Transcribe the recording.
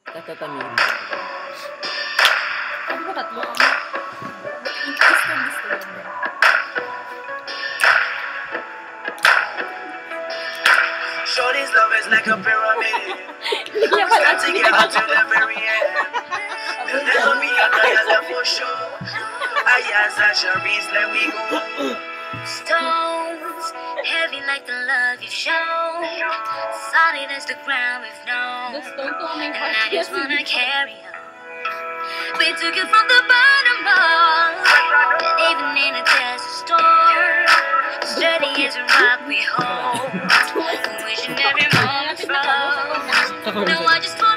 Kata Tami. Ano ba tatlo? Gusto naman. Shorty's love is like a pyramid. Stand together to the very end. There'll never be another love for sure. Ayaz and Sharice, let we go. Stones, heavy like the love you've shown. Solid as the ground we've known. And I just wanna carry on. We took it from the bottom up. And even in a desert storm, steady as a rock we hold. Wishing every moment from. No, I just